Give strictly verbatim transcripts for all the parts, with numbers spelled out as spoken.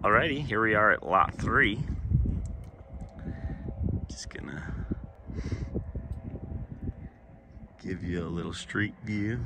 Alrighty, here we are at lot three. Just gonna give you a little street view.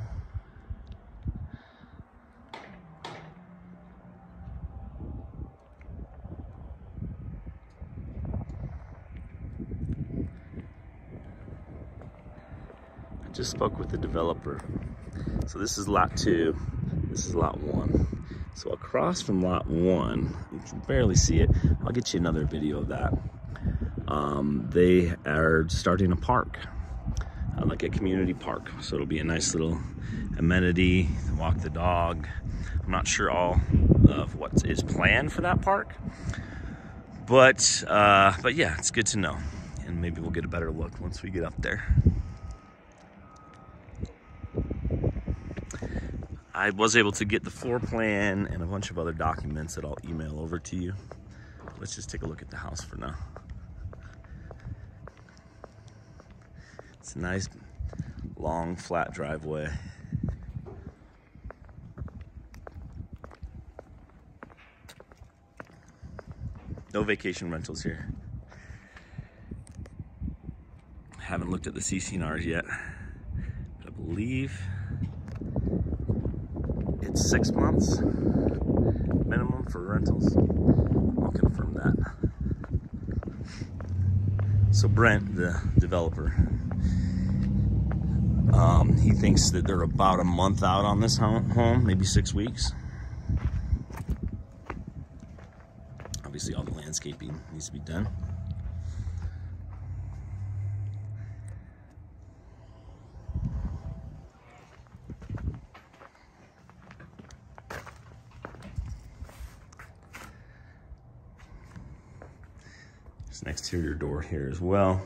I just spoke with the developer. So this is lot two, this is lot one. So across from lot one, you can barely see it. I'll get you another video of that. Um, they are starting a park, uh, like a community park. So it'll be a nice little amenity, walk the dog. I'm not sure all of what is planned for that park, but uh, but yeah, it's good to know. And maybe we'll get a better look once we get up there. I was able to get the floor plan and a bunch of other documents that I'll email over to you. Let's just take a look at the house for now. It's a nice, long, flat driveway. No vacation rentals here. Haven't looked at the C C N Rs yet, but I believe it's six months minimum for rentals. I'll confirm that. So Brent, the developer, um, he thinks that they're about a month out on this home, maybe six weeks. Obviously all the landscaping needs to be done. There's an exterior door here as well.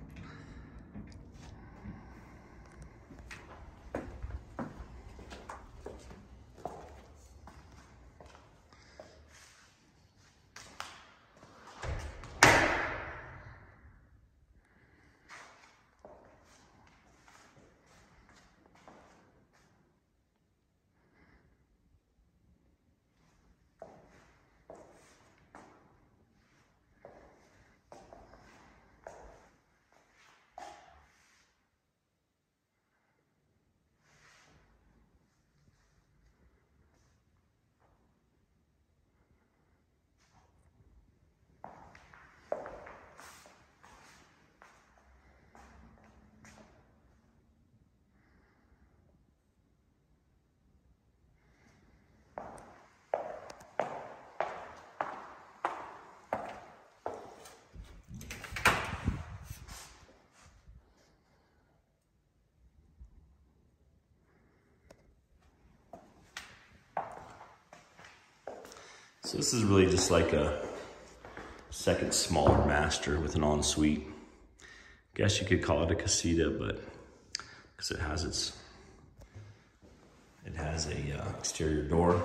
So this is really just like a second smaller master with an ensuite. Guess you could call it a casita, but because it has its, it has a uh, exterior door.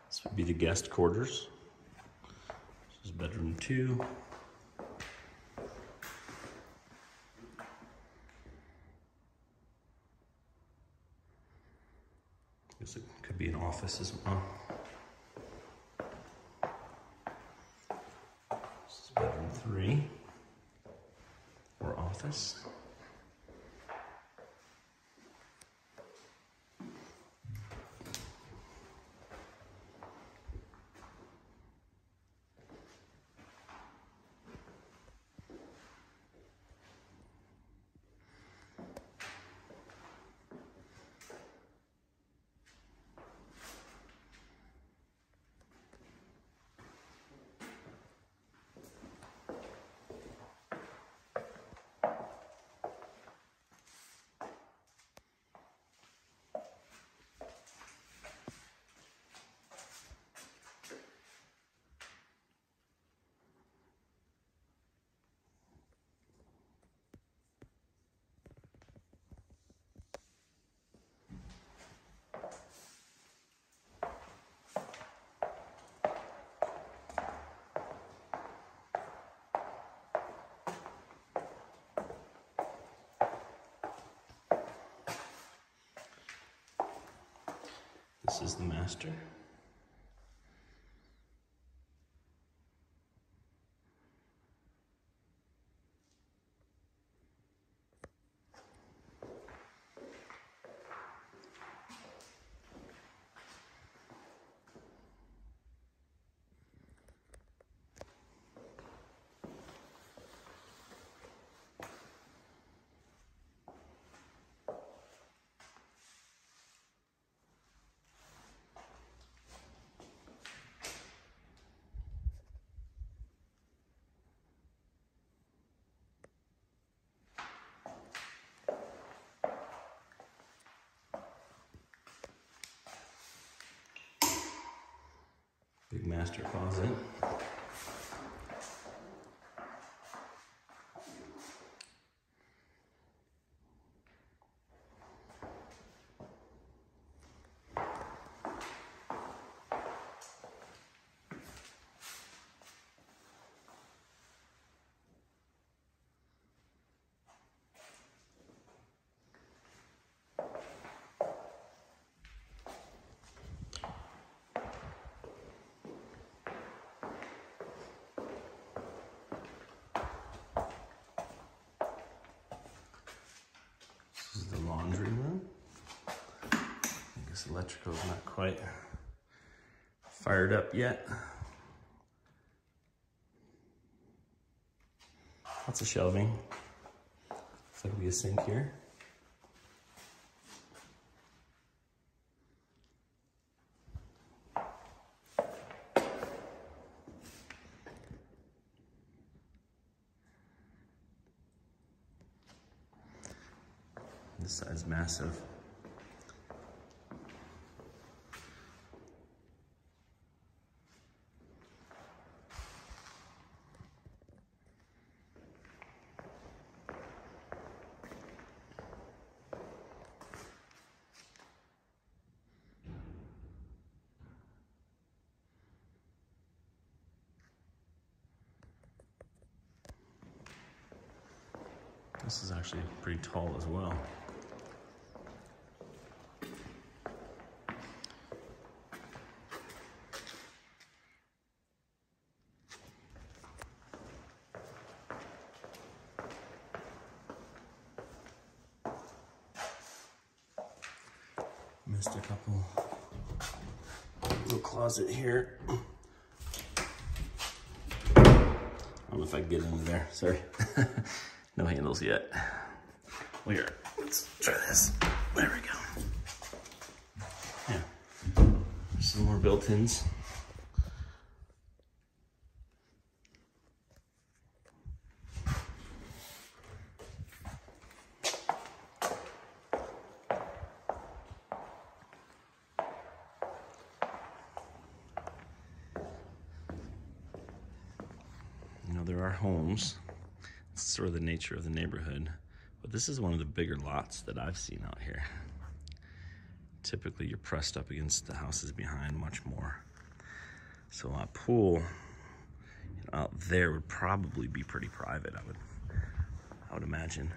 This would be the guest quarters. This is bedroom two. Guess it could be an office as well. This is bedroom three, or office. This is the master. Big master closet. This is the laundry room. I guess electrical is not quite fired up yet. Lots of shelving. Looks like there'll be a sink here. This side's massive. This is actually pretty tall as well. Missed a couple little closet here. I don't know if I can get into there, sorry. No handles yet. Well, here, let's try this. There we go. Yeah, some more built-ins. You know, there are homes. It's sort of the nature of the neighborhood, but this is one of the bigger lots that I've seen out here. Typically, you're pressed up against the houses behind much more. So my pool out there would probably be pretty private, I would, I would imagine.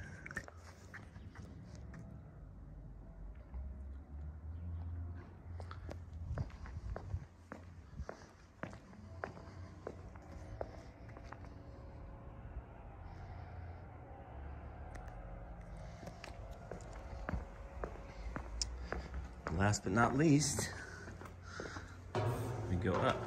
Last but not least, we go up.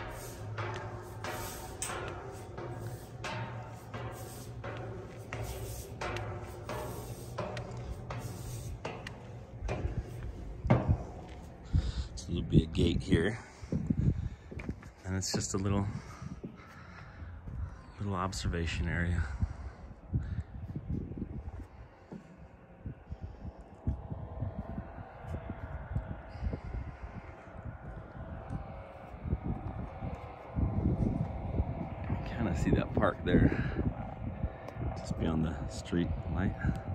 So there'll be a gate here, and it's just a little, little observation area. Kind of see that park there, just beyond the street light.